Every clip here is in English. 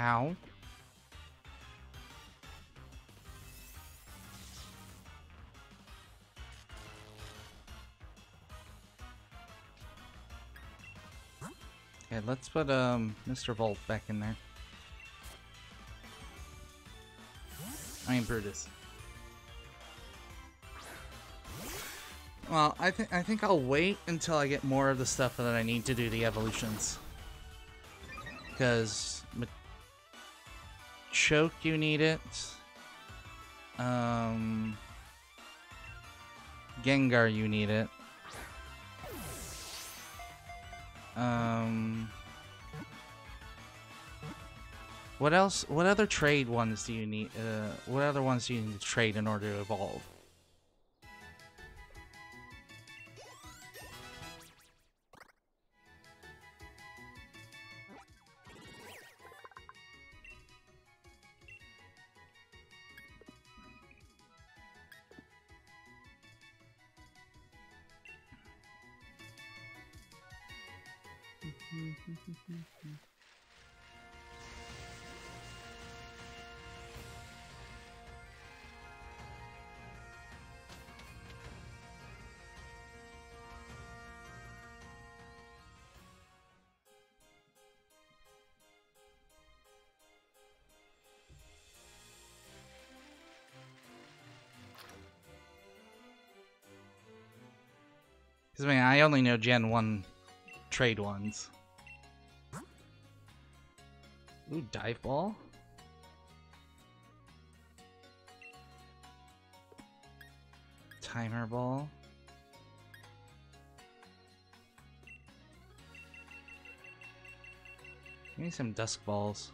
Ow. Okay, let's put Mr. Volt back in there. I mean Brutus. Well, I think I'll wait until I get more of the stuff that I need to do the evolutions. Because Choke, you need it. Gengar, you need it. What else? What other trade ones do you need? What other ones do you need to trade in order to evolve? Because I mean, I only know Gen 1 trade ones. Ooh, Dive Ball? Timer Ball? Give me some Dusk Balls.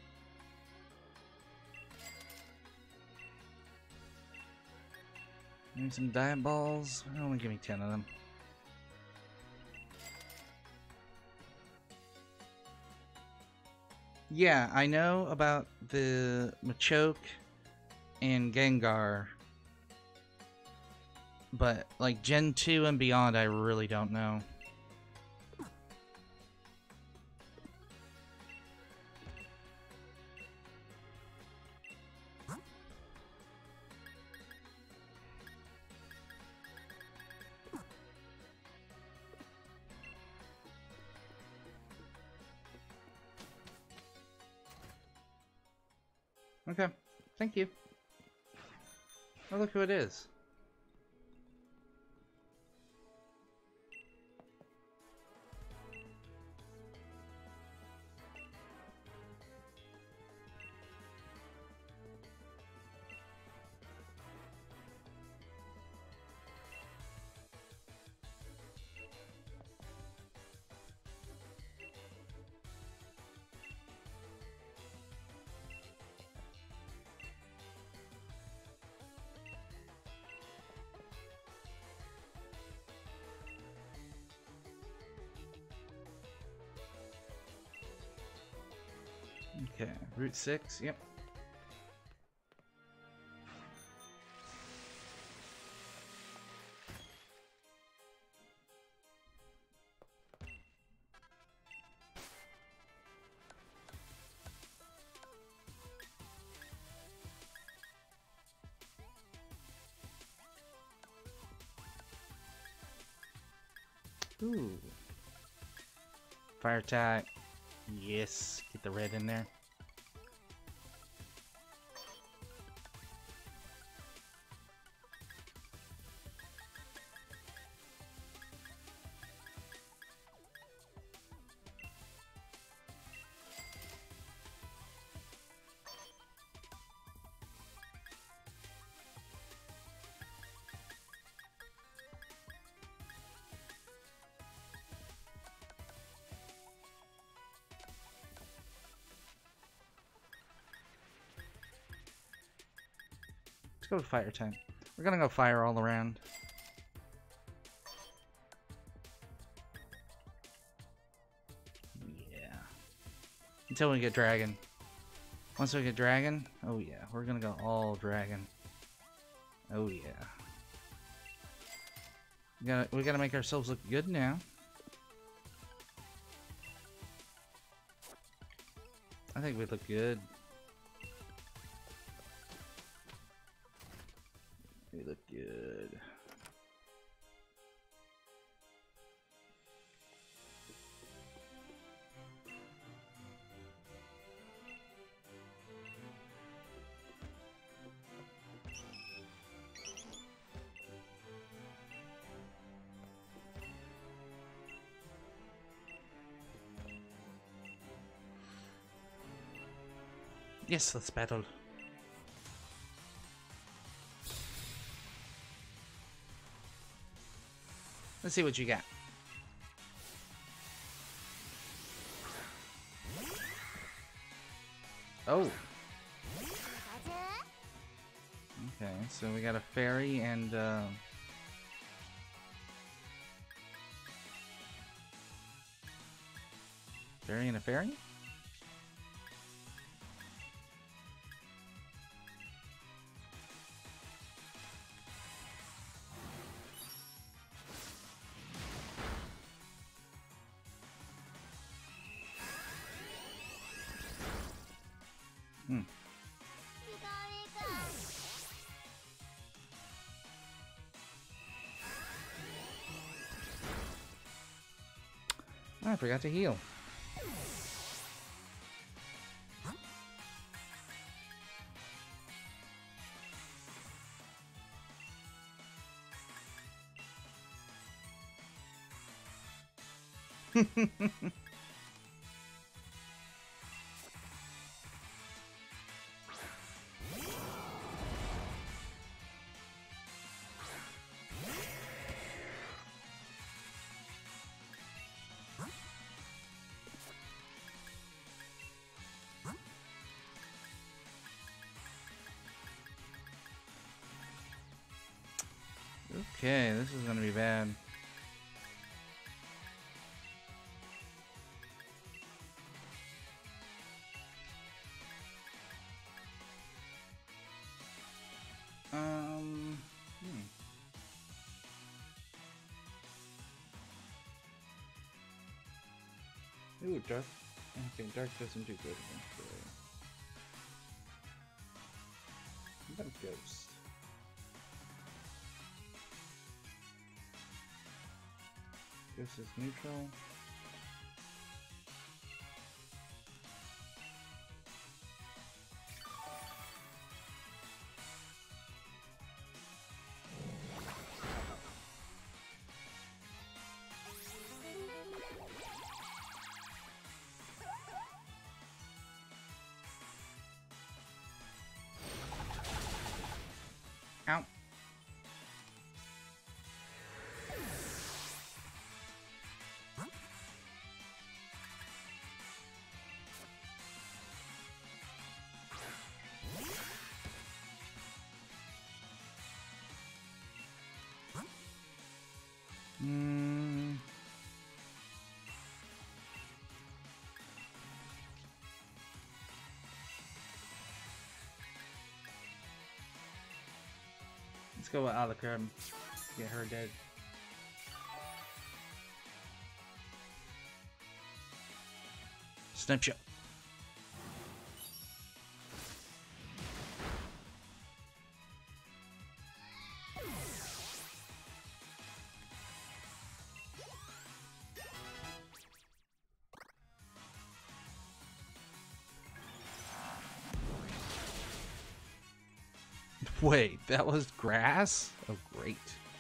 Give me some Dive Balls. Only give me 10 of them. Yeah, I know about the Machoke and Gengar, but like Gen 2 and beyond, I really don't know. Okay, thank you. Oh, look who it is. Okay, Route 6, yep. Ooh. Fire attack. Yes, get the red in there. Let's go with fire type. We're gonna go fire all around. Yeah. Until we get dragon. Once we get dragon, oh yeah, we're gonna go all dragon. Oh yeah. We gotta make ourselves look good now. I think we look good. We look good. Yes, let's battle. Let's see what you got. Oh. Okay, so we got a fairy and fairy and a fairy? Hmm. Oh, I forgot to heal. Okay, this is gonna be bad. Ooh, dark. Okay, dark doesn't do good against fairy. What about ghost? Ghost is neutral. Ow. Hmm. Let's go with Alucard. Get her dead. Snapshot. Wait, that was grass? Oh, great.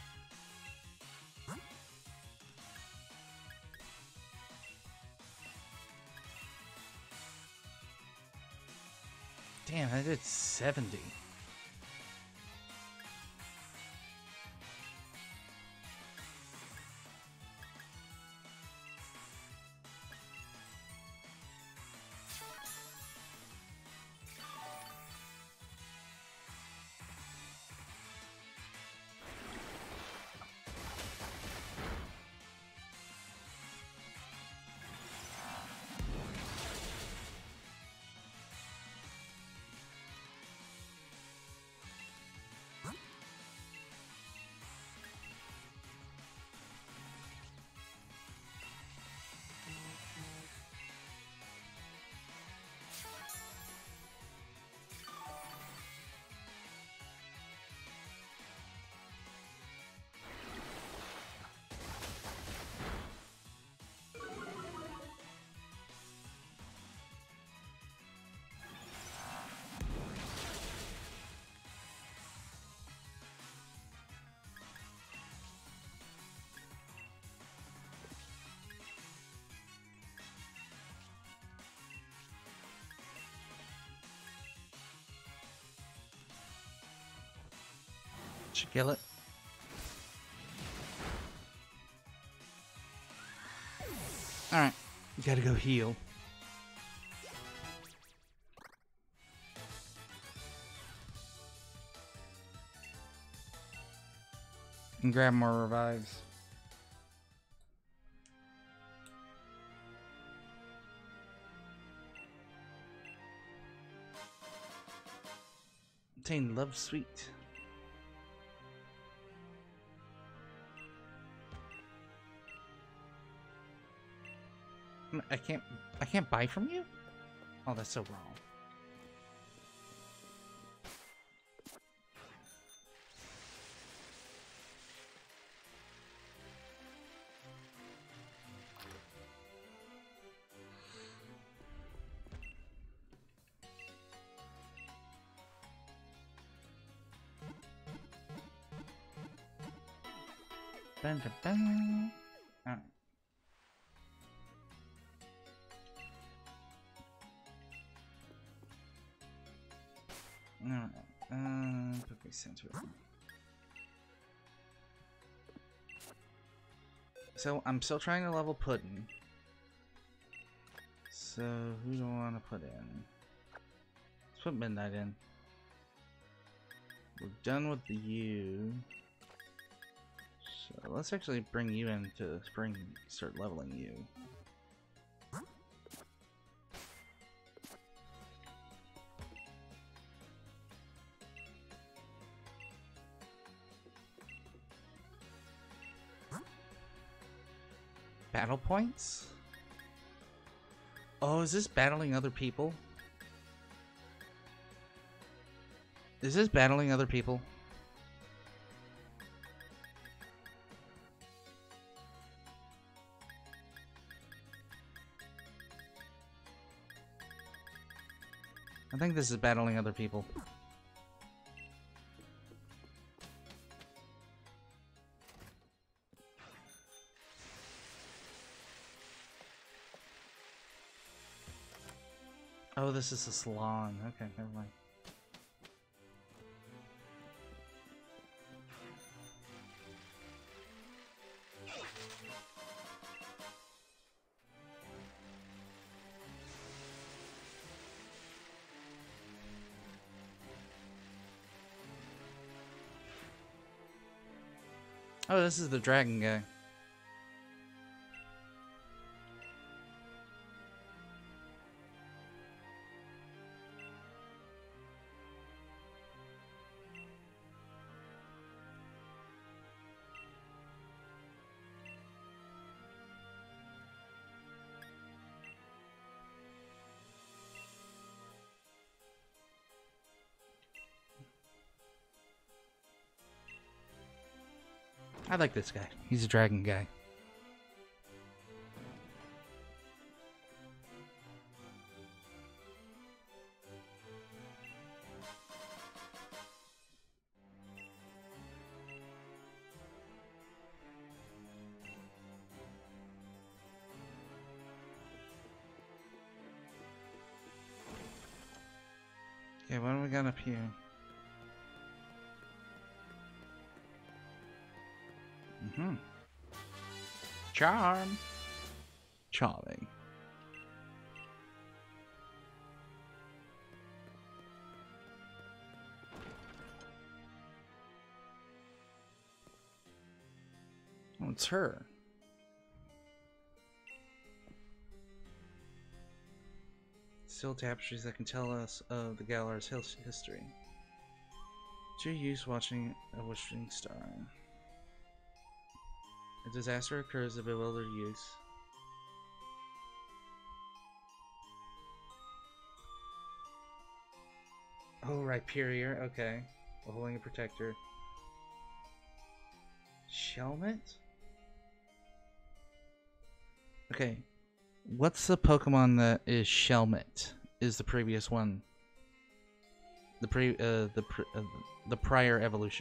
Damn, I did 70. Should kill it. Alright, you gotta go heal. And grab more revives. Obtain Love Sweet. I can't buy from you? Oh, that's so wrong. Dun, dun, dun. Alright. Alright. Put me center. So I'm still trying to level Puddin'. So who do I want to put in? Let's put Midnight in. We're done with the U. So let's actually bring you in to start leveling you. Battle points? Oh, is this battling other people? Is this battling other people? I think this is battling other people. Oh, this is a salon. Okay, never mind. Oh, this is the dragon guy. I like this guy. He's a dragon guy. Okay, what do we got up here? Charm. Charming. Oh, it's her. Still tapestries that can tell us of the Galar's history. To use watching a wishing star. A disaster occurs to bewilder youth. Oh, Rhyperior, okay. A holding a protector. Shelmet? Okay. What's the Pokemon that is Shelmet? Is the previous one. The prior evolution.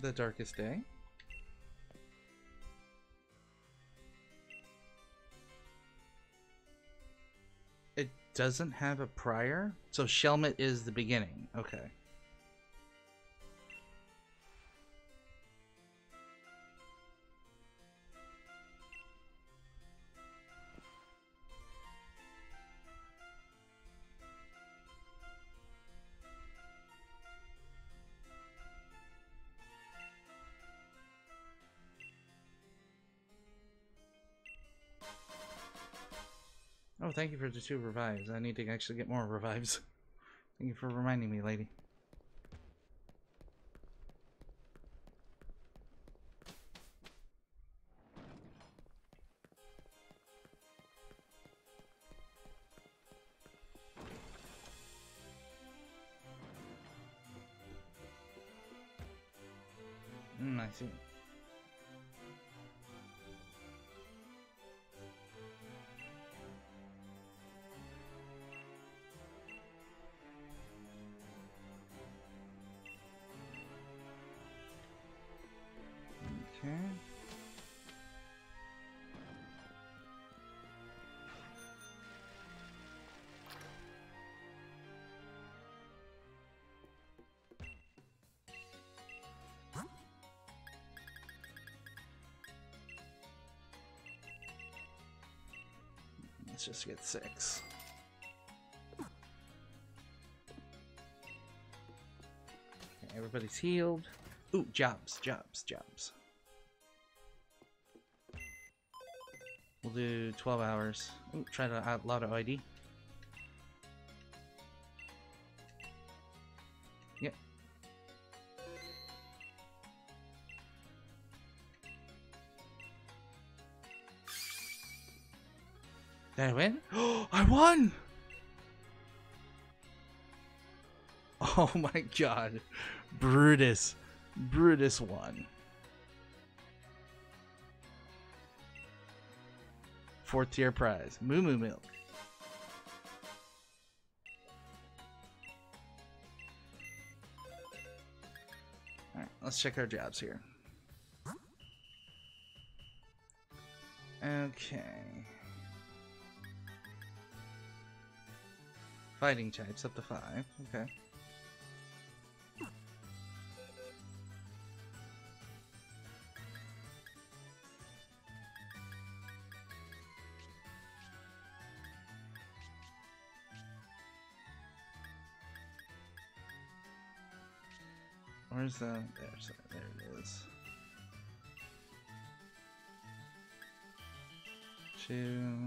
The Darkest Day. It doesn't have a prior? So Shelmet is the beginning. Okay. Oh, thank you for the 2 revives. I need to actually get more revives. Thank you for reminding me, lady. I see. Okay. Let's just get 6. Okay, everybody's healed. Ooh, jobs. We'll do 12 hours. Ooh, try to outlaw the ID. Yep. Did I win? Oh, I won! Oh my god. Brutus. Brutus won. 4th tier prize. Moo Moo Milk. Alright, let's check our jobs here. Okay. Fighting types up to 5. Okay. Where's the... There it is. 2...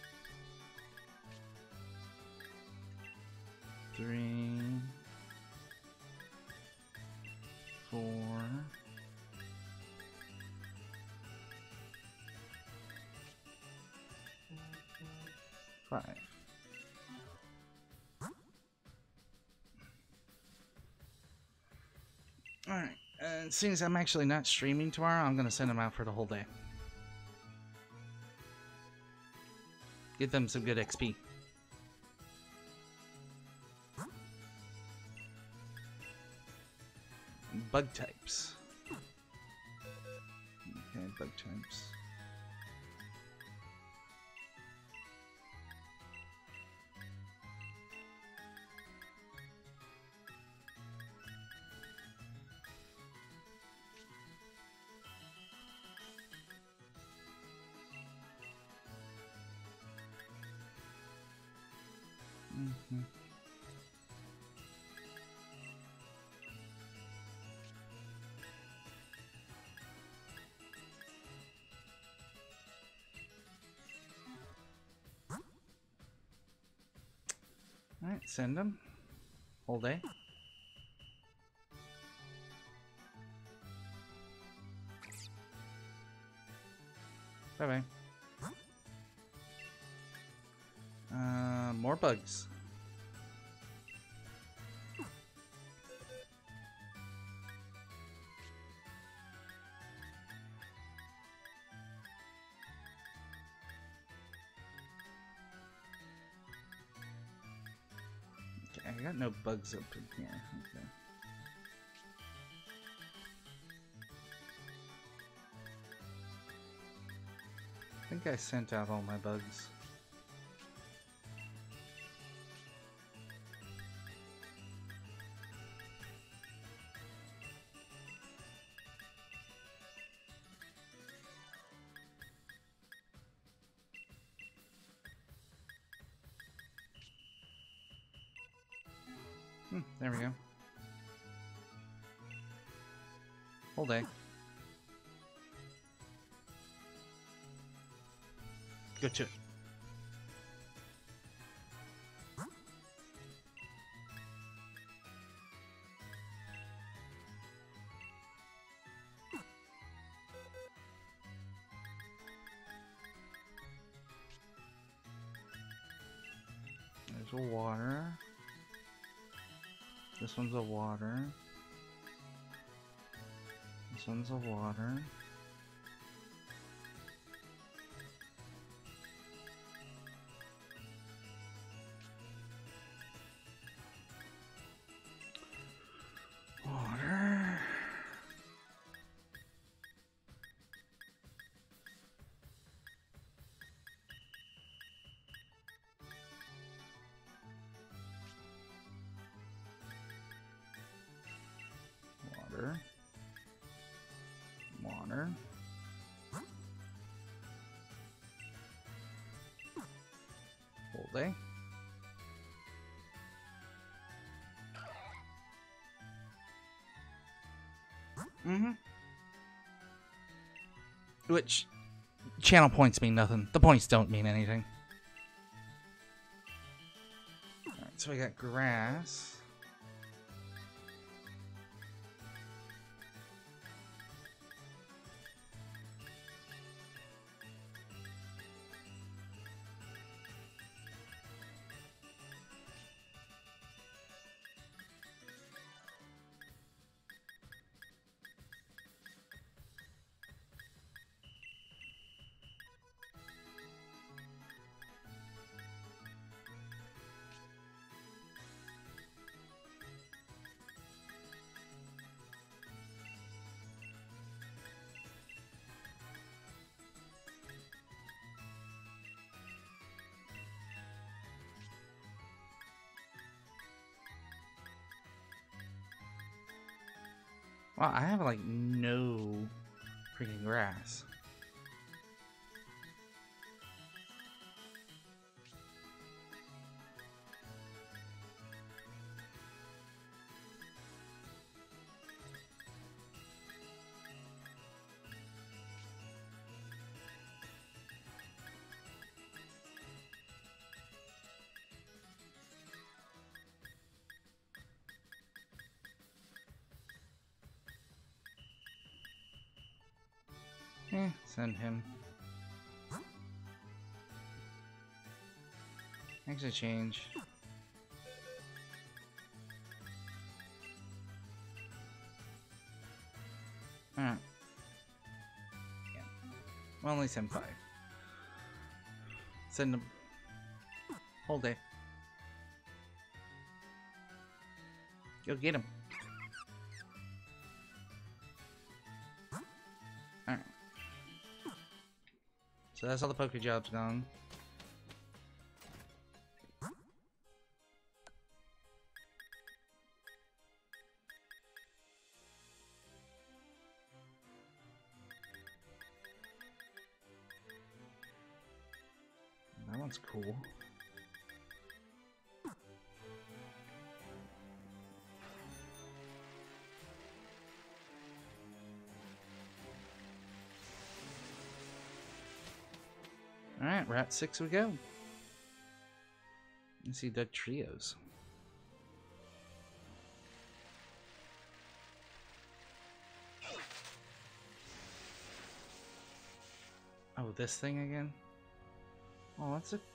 3... 4... 5. Alright, and seeing as I'm actually not streaming tomorrow, I'm gonna send them out for the whole day. Get them some good XP. Bug types. Okay, bug types. Alright, send them. Whole day. Bye bye. More bugs. I got no bugs up in here. Okay. think I sent out all my bugs. There we go. Whole day. Go to it. There's a water. This one's a water. This one's a water. Water. Water. Water. Whole day. Which, channel points mean nothing. The points don't mean anything. Alright, so we got grass. Wow, I have like no freaking grass. Send him. Actually change. Alright. Yeah. Well, only send 5. Send him. Whole day. Go get him. Alright. So that's all the Poké Jobs gone. That one's cool. Alright, we're at 6 we go. Let's see Dugtrios. Oh, this thing again? Oh, that's a...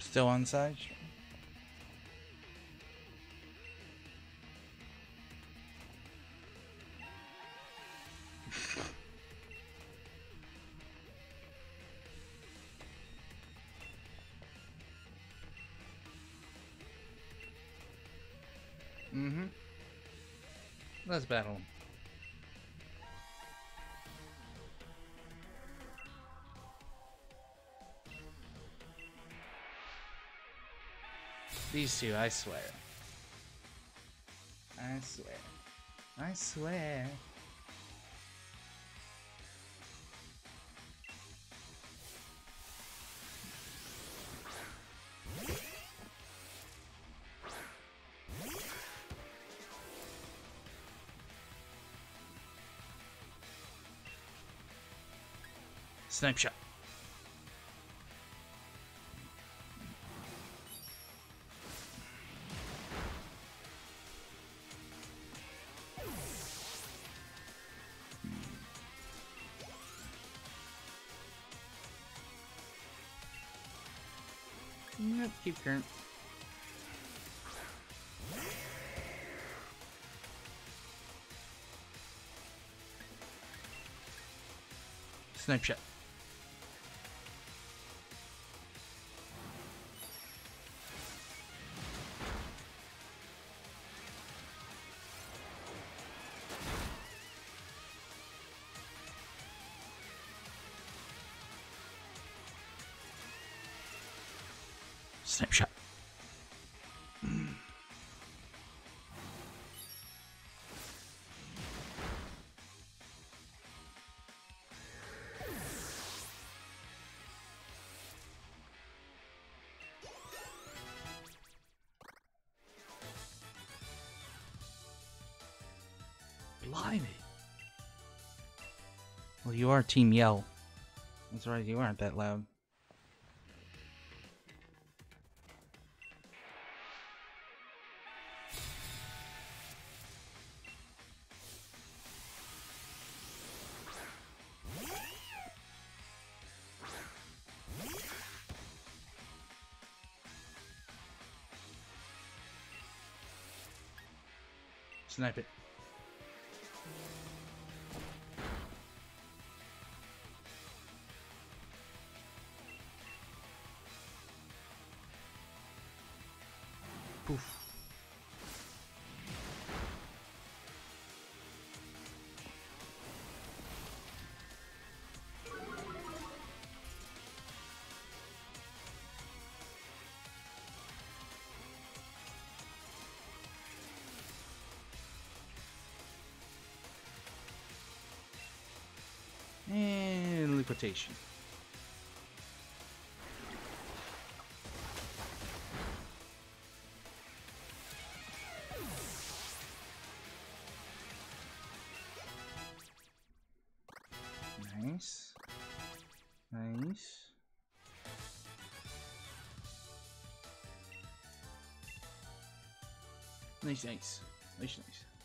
Still on side? Mm-hmm. Let's battle. These two, I swear. I swear. I swear. Snipe shot. Yep, keep current. Snipe shot. Snipe shot. Blimey. Well, you are Team Yell. That's right, you aren't that loud. Snipe it. Poof. And liquidation. Nice. Nice. Nice, nice. Nice, nice.